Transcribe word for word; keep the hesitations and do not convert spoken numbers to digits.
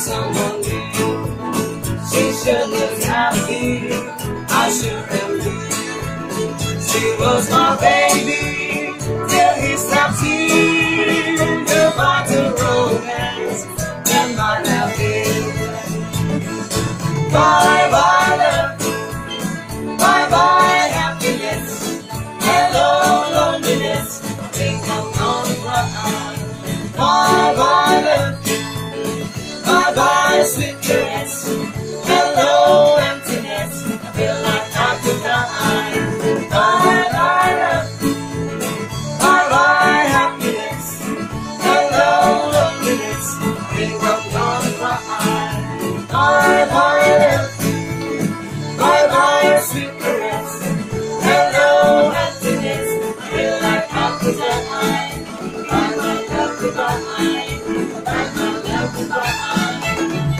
someone new. She should look happy, I should have been. She was my baby, till he stopped here. Goodbye to romance, that might have been. Bye bye love, bye bye happiness. Hello loneliness, think I'm gonna cry. Bye.